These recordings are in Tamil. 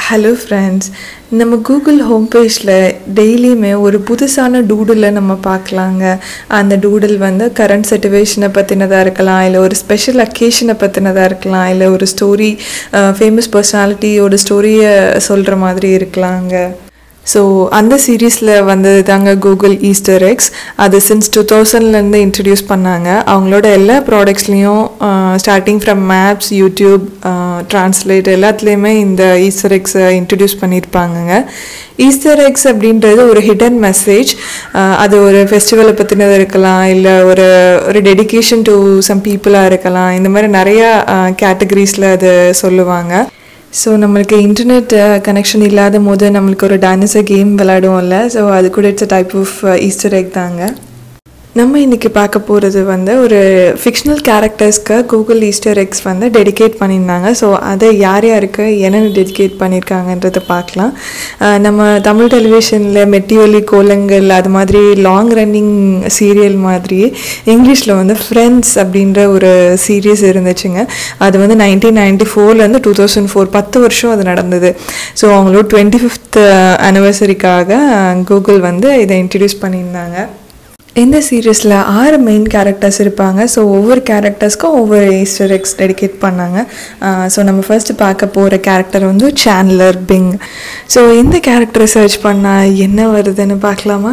ஹலோ ஃப்ரெண்ட்ஸ், நம்ம கூகுள் ஹோம் பேஜில் டெய்லியுமே ஒரு புதுசான டூடில் நம்ம பார்க்கலாங்க. அந்த டூடில் வந்து கரண்ட் சிச்சுவேஷனை பற்றினதாக இருக்கலாம், இல்லை ஒரு ஸ்பெஷல் அக்கேஷனை பற்றினதாக இருக்கலாம், இல்லை ஒரு ஸ்டோரி, ஃபேமஸ் பர்சனாலிட்டியோட ஸ்டோரியை சொல்கிற மாதிரி இருக்கலாங்க. ஸோ அந்த சீரீஸில் வந்தது தாங்க கூகுள் ஈஸ்டர் எக்ஸ். அது சின்ஸ் 2000லேருந்து இன்ட்ரடியூஸ் பண்ணாங்க. அவங்களோட எல்லா ப்ராடக்ட்ஸ்லேயும் starting from maps, YouTube, translate எல்லாத்துலேயுமே இந்த ஈஸ்டர் எக்ஸை இன்ட்ரடியூஸ் பண்ணியிருப்பாங்கங்க. ஈஸ்டர் எக்ஸ் அப்படின்றது ஒரு ஹிடன் மெசேஜ். அது ஒரு ஃபெஸ்டிவலை பற்றினது இருக்கலாம், இல்லை ஒரு டெடிக்கேஷன் டு சம் பீப்புளாக இருக்கலாம். இந்த மாதிரி நிறையா கேட்டகரிஸில் அது சொல்லுவாங்க. ஸோ நம்மளுக்கு இன்டர்நெட் கனெக்ஷன் இல்லாத போது நம்மளுக்கு ஒரு டைனோசர் கேம் விளையாடுவோம்ல, ஸோ அது கூட it's a type of Easter egg தாங்க. நம்ம இன்றைக்கி பார்க்க போகிறது வந்து ஒரு ஃபிக்ஷனல் கேரக்டர்ஸ்க்கு கூகுள் ஈஸ்டர் எக்ஸ் வந்து டெடிகேட் பண்ணியிருந்தாங்க. ஸோ அதை யார் யாருக்கு என்னென்ன டெடிகேட் பண்ணியிருக்காங்கன்றதை பார்க்கலாம். நம்ம தமிழ் டெலிவிஷனில் மெட்டிவலி கோலங்கள் அது மாதிரி லாங் ரன்னிங் சீரியல் மாதிரி இங்கிலீஷில் வந்து ஃப்ரெண்ட்ஸ் அப்படின்ற ஒரு சீரியஸ் இருந்துச்சுங்க. அது வந்து 1994லேருந்து 2004 10 வருஷம் அது நடந்தது. ஸோ அவங்களோட 25th ஆனிவர்சரிக்காக கூகுள் வந்து இதை இன்ட்ரடியூஸ் பண்ணியிருந்தாங்க. இந்த சீரீஸில் 6 மெயின் கேரக்டர்ஸ் இருப்பாங்க. ஸோ ஒவ்வொரு கேரக்டர்ஸ்க்கும் ஒவ்வொரு ஈஸ்டர் எக்ஸ் டெடிகேட் பண்ணாங்க. ஸோ நம்ம ஃபர்ஸ்ட் பார்க்க போகிற கேரக்டர் வந்து சாண்ட்லர் பிங். ஸோ இந்த கேரக்டரை சர்ச் பண்ணால் என்ன வருதுன்னு பார்க்கலாமா?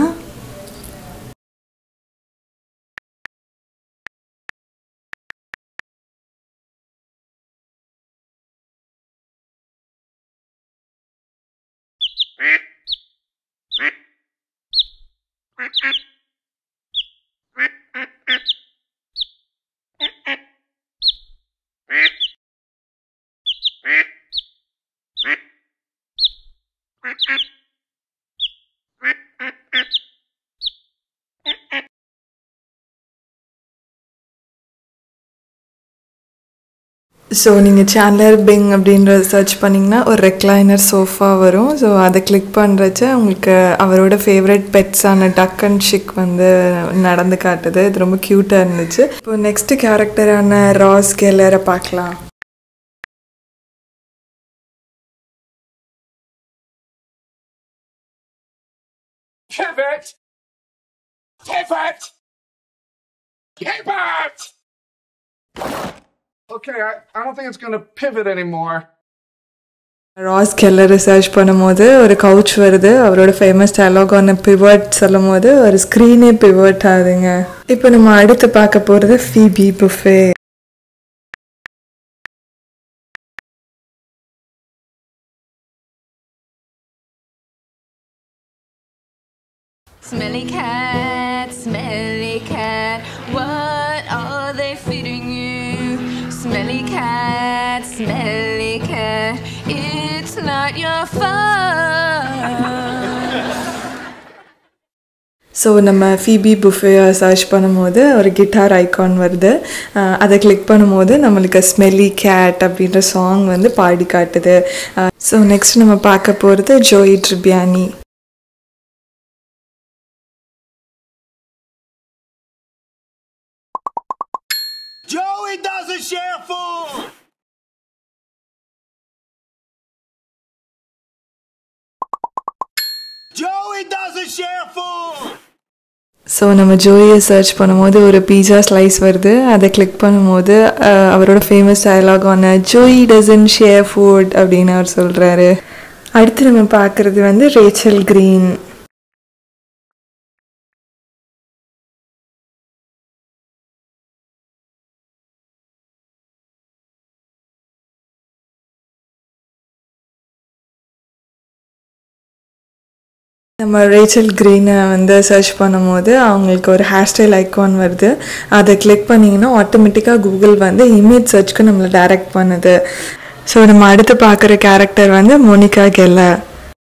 ஸோ நீங்கள் சாண்ட்லர் பிங் அப்படின்றத சர்ச் பண்ணிங்கன்னா ஒரு ரெக்லைனர் சோஃபா வரும். ஸோ அதை கிளிக் பண்ணுறச்ச உங்களுக்கு அவரோட ஃபேவரட் பெட்ஸான டக் அண்ட் ஷிக் வந்து நடந்து காட்டுது. இது ரொம்ப க்யூட்டாக இருந்துச்சு. இப்போ நெக்ஸ்ட் கேரக்டரான ராஸ் கெல்லரை பார்க்கலாம். Pivot! Pivot! Pivot! Okay, I don't think it's going to pivot anymore. Ross கெல்லரை சர்ச் பண்ணும்போது ஒரு கவுச் வருது. அவரோட ஃபேமஸ் டயலாகான பிவட் சொல்லும் போது ஒரு ஸ்க்ரீனே பிவட் ஆகுதுங்க. இப்போ நம்ம அடுத்து பார்க்க போகிறது Phoebe Buffay. Smelly cat, what are they feeding you? Smelly cat, it's not your fault. So நம்ம ஃபீபி புஃபேயை சர்ச் பண்ணும்போது ஒரு கிட்டார் ஐக்கான் வருது. அதை கிளிக் பண்ணும்போது நம்மளுக்கு ஸ்மெல்லி கேட் அப்படின்ற சாங் வந்து பாடி காட்டுது. ஸோ நெக்ஸ்ட் நம்ம பார்க்க போகிறது Joey Tribbiani. Joey doesn't share food! Joey doesn't share food! So நம்ம ஜோயை சர்ச் பண்ணும்போது ஒரு பீஸா ஸ்லைஸ் வருது. அதை கிளிக் பண்ணும்போது அவரோட ஃபேமஸ் டயலாகான ஜோயி டசன்ட் ஷேர் ஃபுட் அப்படின்னு அவர் சொல்கிறாரு. அடுத்து நம்ம பார்க்குறது வந்து ரேச்சல் கிரீன். நம்ம ரேச்சல் கிரீனை வந்து சர்ச் பண்ணும்போது அவங்களுக்கு ஒரு ஹேர் ஸ்டைல் ஐக்கான் வருது. அதை கிளிக் பண்ணிங்கன்னா ஆட்டோமேட்டிக்காக கூகுள் வந்து இமேஜ் சர்ச்க்கு நம்மளை டைரக்ட் பண்ணுது. ஸோ நம்ம அடுத்து பார்க்குற கேரக்டர் வந்து மோனிகா கெல்லர்.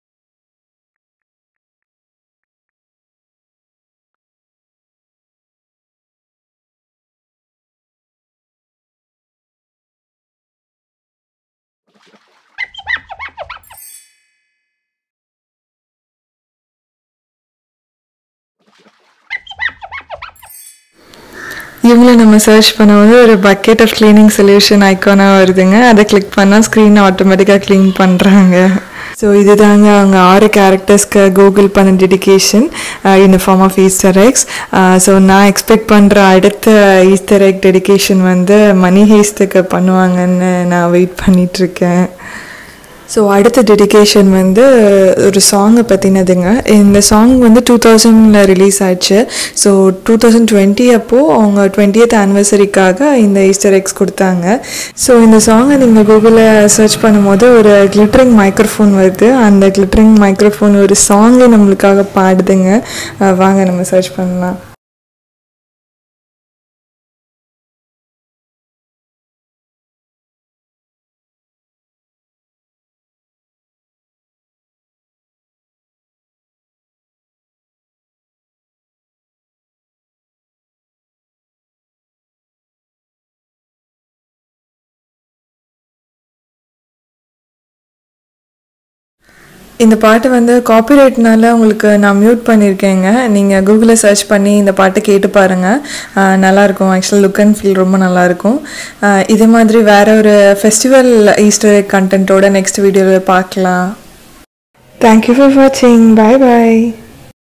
இவங்களை நம்ம சர்ச் பண்ணும்போது ஒரு பக்கெட் ஆஃப் க்ளீனிங் சொல்யூஷன் ஐக்கானாக வருதுங்க. அதை கிளிக் பண்ணால் ஸ்க்ரீனை ஆட்டோமேட்டிக்காக க்ளீன் பண்ணுறாங்க. ஸோ இதுதாங்க அவங்க 6 கேரக்டர்ஸ்க்கு கூகுள் பண்ண dedication in the form of Easter eggs. So நான் எக்ஸ்பெக்ட் பண்ணுற அடுத்த ஈஸ்டர் எக் டெடிகேஷன் வந்து மணி ஹேஸ்ட்டுக்கு பண்ணுவாங்கன்னு நான் வெயிட் பண்ணிகிட்ருக்கேன். ஸோ அடுத்த டெடிகேஷன் வந்து ஒரு சாங்கை பற்றினதுங்க. இந்த சாங் வந்து 2000 ரிலீஸ் ஆச்சு. ஸோ 2020 அப்போது அவங்க 20th ஆனிவர்சரிக்காக இந்த ஈஸ்டர் எக்ஸ் கொடுத்தாங்க. ஸோ இந்த சாங்கை நீங்கள் கூகுளில் சர்ச் பண்ணும்போது ஒரு கிளிட்டரிங் மைக்ரோஃபோன் வருது. அந்த கிளிட்டரிங் மைக்ரோஃபோன் ஒரு சாங்கை நம்மளுக்காக பாடுதுங்க. வாங்க நம்ம சர்ச் பண்ணலாம். இந்த பாட்டு வந்து காப்பிரைட்னால உங்களுக்கு நான் மியூட் பண்ணியிருக்கேங்க. நீங்கள் கூகுளில் சர்ச் பண்ணி இந்த பாட்டை கேட்டு பாருங்கள். நல்லாயிருக்கும். ஆக்சுவலாக லுக் அண்ட் ஃபீல் ரொம்ப நல்லாயிருக்கும். இதே மாதிரி வேறு ஒரு ஃபெஸ்டிவல் ஈஸ்டர் எக் கண்டென்ட்டோட நெக்ஸ்ட் வீடியோவில் பார்க்கலாம். தேங்க்யூ ஃபார் வாட்சிங். பாய் பாய்.